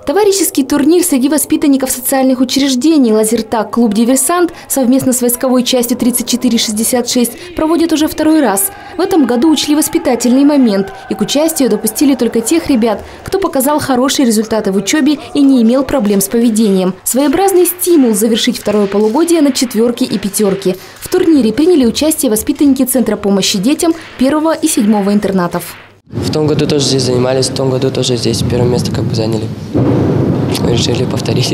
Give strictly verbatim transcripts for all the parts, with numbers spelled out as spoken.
Товарищеский турнир среди воспитанников социальных учреждений «Лазертаг» клуб «Диверсант» совместно с войсковой частью тридцать четыре шестьдесят шесть проводит уже второй раз. В этом году учли воспитательный момент и к участию допустили только тех ребят, кто показал хорошие результаты в учебе и не имел проблем с поведением. Своеобразный стимул завершить второе полугодие на четверки и пятерки. В турнире приняли участие воспитанники Центра помощи детям первого и седьмого интернатов. В том году тоже здесь занимались, в том году тоже здесь первое место как бы заняли. Решили повторить.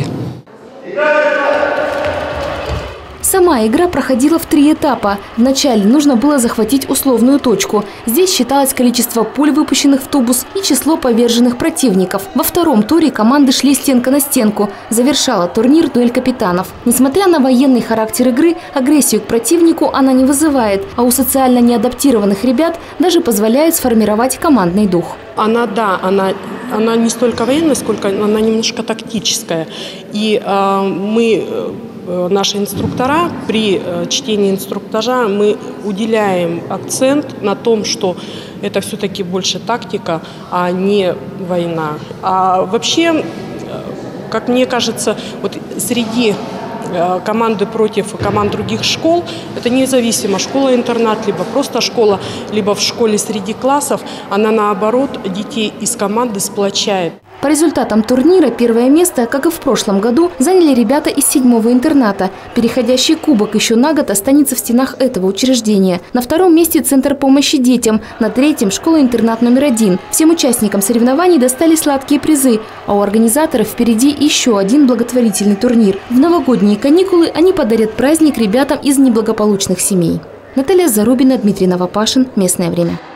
Сама игра проходила в три этапа. Вначале нужно было захватить условную точку. Здесь считалось количество пуль, выпущенных в тубус, и число поверженных противников. Во втором туре команды шли стенка на стенку. Завершала турнир дуэль капитанов. Несмотря на военный характер игры, агрессию к противнику она не вызывает, а у социально неадаптированных ребят даже позволяет сформировать командный дух. Она, да, она, она не столько военная, сколько она немножко тактическая. И э, мы... Наши инструктора, при чтении инструктажа мы уделяем акцент на том, что это все-таки больше тактика, а не война. А вообще, как мне кажется, вот среди команды против команд других школ, это независимо, школа-интернат, либо просто школа, либо в школе среди классов, она наоборот детей из команды сплочает. По результатам турнира первое место, как и в прошлом году, заняли ребята из седьмого интерната. Переходящий кубок еще на год останется в стенах этого учреждения. На втором месте Центр помощи детям, на третьем – школа-интернат номер один. Всем участникам соревнований достали сладкие призы, а у организаторов впереди еще один благотворительный турнир. В новогодние каникулы они подарят праздник ребятам из неблагополучных семей. Наталья Зарубина, Дмитрий Новопашин. Местное время.